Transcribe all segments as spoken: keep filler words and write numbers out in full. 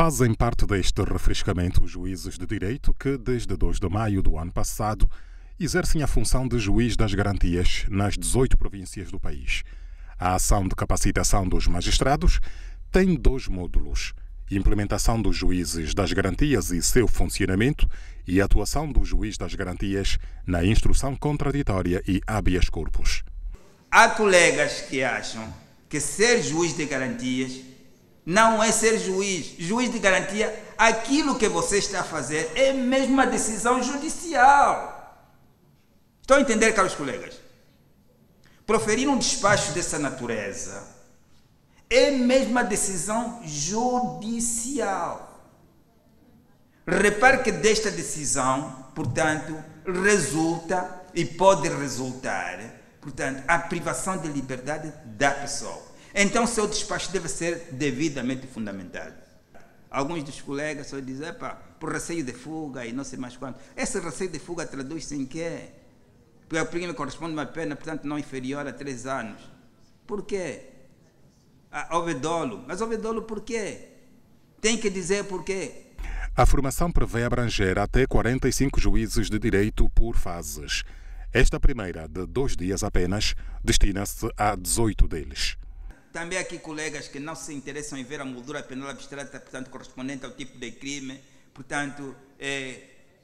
Fazem parte deste refrescamento os juízes de direito que, desde dois de maio do ano passado, exercem a função de juiz das garantias nas dezoito províncias do país. A ação de capacitação dos magistrados tem dois módulos: implementação dos juízes das garantias e seu funcionamento e atuação do juiz das garantias na instrução contraditória e habeas corpus. Há colegas que acham que ser juiz de garantias não é ser juiz. Juiz de garantia, aquilo que você está a fazer é mesmo uma decisão judicial. Estão a entender, caros colegas? Proferir um despacho dessa natureza é mesmo uma decisão judicial. Repare que desta decisão, portanto, resulta e pode resultar, portanto, a privação de liberdade da pessoa. Então, seu despacho deve ser devidamente fundamentado. Alguns dos colegas só dizem, epa, por receio de fuga e não sei mais quanto. Esse receio de fuga traduz-se em quê? Porque o crime corresponde a uma pena, portanto, não inferior a três anos. Por quê? Ah, houve dolo. Mas houve dolo por quê? Tem que dizer por quê. A formação prevê abranger até quarenta e cinco juízes de direito por fases. Esta primeira, de dois dias apenas, destina-se a dezoito deles. Também aqui colegas que não se interessam em ver a moldura penal abstrata, portanto, correspondente ao tipo de crime, portanto, é,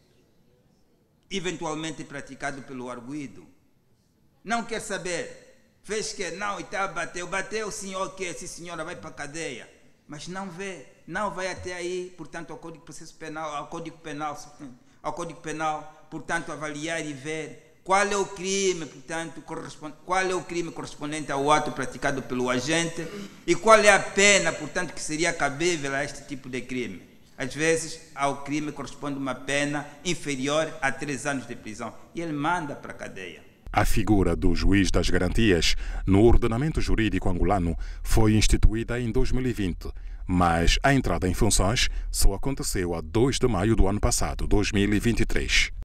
eventualmente praticado pelo arguido. Não quer saber, fez que não, e tá, bateu, bateu, sim, ok, sim senhora, vai para a cadeia. Mas não vê, não vai até aí, portanto, ao Código de Processo Penal, ao Código Penal, ao Código Penal, portanto, avaliar e ver qual é o crime, portanto, qual é o crime correspondente ao ato praticado pelo agente e qual é a pena, portanto, que seria cabível a este tipo de crime. Às vezes, ao crime corresponde uma pena inferior a três anos de prisão e ele manda para a cadeia. A figura do juiz das garantias no ordenamento jurídico angolano foi instituída em dois mil e vinte, mas a entrada em funções só aconteceu a dois de maio do ano passado, dois mil e vinte e três.